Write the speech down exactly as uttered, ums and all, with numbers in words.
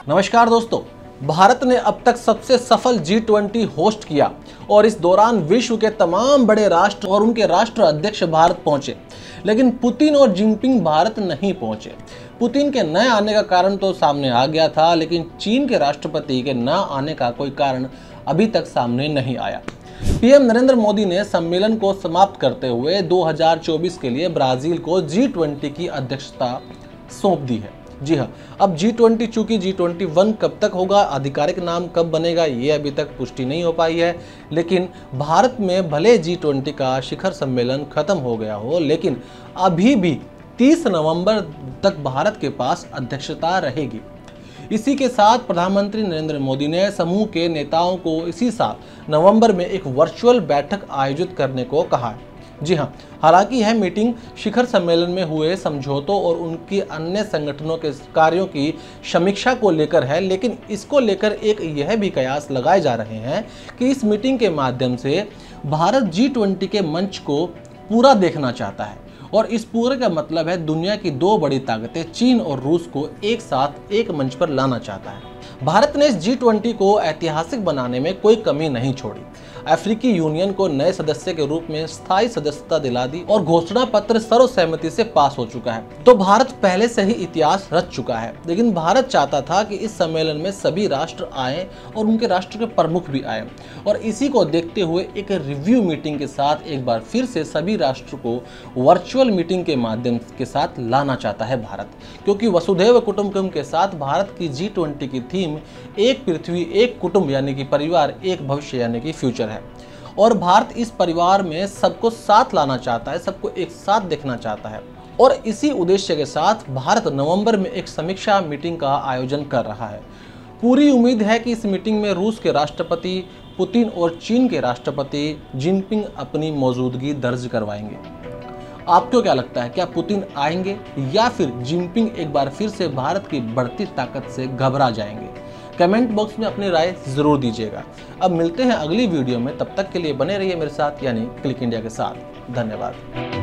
नमस्कार दोस्तों, भारत ने अब तक सबसे सफल जी ट्वेंटी होस्ट किया और इस दौरान विश्व के तमाम बड़े राष्ट्र और उनके राष्ट्र अध्यक्ष भारत पहुंचे, लेकिन पुतिन और जिनपिंग भारत नहीं पहुंचे। पुतिन के न आने का कारण तो सामने आ गया था, लेकिन चीन के राष्ट्रपति के न आने का कोई कारण अभी तक सामने नहीं आया। पीएम नरेंद्र मोदी ने सम्मेलन को समाप्त करते हुए दो हज़ार चौबीस के लिए ब्राजील को जी ट्वेंटी की अध्यक्षता सौंप दी है। जी हाँ, अब जी ट्वेंटी चूंकि जी ट्वेंटी वन कब तक होगा, आधिकारिक नाम कब बनेगा, ये अभी तक पुष्टि नहीं हो पाई है। लेकिन भारत में भले जी ट्वेंटी का शिखर सम्मेलन खत्म हो गया हो, लेकिन अभी भी तीस नवंबर तक भारत के पास अध्यक्षता रहेगी। इसी के साथ प्रधानमंत्री नरेंद्र मोदी ने समूह के नेताओं को इसी साल नवंबर में एक वर्चुअल बैठक आयोजित करने को कहा है। जी हाँ, हालांकि यह मीटिंग शिखर सम्मेलन में हुए समझौतों और उनकी अन्य संगठनों के कार्यों की समीक्षा को लेकर है, लेकिन इसको लेकर एक यह भी कयास लगाए जा रहे हैं कि इस मीटिंग के माध्यम से भारत जी ट्वेंटी के मंच को पूरा देखना चाहता है और इस पूरे का मतलब है दुनिया की दो बड़ी ताकतें चीन और रूस को एक साथ एक मंच पर लाना चाहता है। भारत ने इस जी ट्वेंटी को ऐतिहासिक बनाने में कोई कमी नहीं छोड़ी। अफ्रीकी यूनियन को नए सदस्य के रूप में स्थायी सदस्यता दिला दी और घोषणा पत्र सर्वसहमति से पास हो चुका है। तो भारत पहले से ही इतिहास रच चुका है, लेकिन भारत चाहता था कि इस सम्मेलन में सभी राष्ट्र आए और उनके राष्ट्र के प्रमुख भी आए, और इसी को देखते हुए एक रिव्यू मीटिंग के साथ एक बार फिर से सभी राष्ट्र को वर्चुअल मीटिंग के माध्यम के साथ लाना चाहता है भारत, क्योंकि वसुधैव कुटुंबकम के साथ भारत की जी ट्वेंटी की थीम एक पृथ्वी एक कुटुंब यानी कि परिवार एक भविष्य यानी कि फ्यूचर है। और भारत इस परिवार में सबको साथ लाना चाहता है, सबको एक साथ देखना चाहता है, और इसी उद्देश्य के साथ भारत नवंबर में एक समीक्षा मीटिंग का आयोजन कर रहा है। पूरी उम्मीद है कि इस मीटिंग में रूस के राष्ट्रपति पुतिन और चीन के राष्ट्रपति जिनपिंग अपनी मौजूदगी दर्ज करवाएंगे। आपको क्या लगता है, क्या पुतिन आएंगे या फिर जिनपिंग एक बार फिर से भारत की बढ़ती ताकत से घबरा जाएंगे? कमेंट बॉक्स में अपनी राय जरूर दीजिएगा। अब मिलते हैं अगली वीडियो में, तब तक के लिए बने रहिए मेरे साथ यानी क्लिक इंडिया के साथ। धन्यवाद।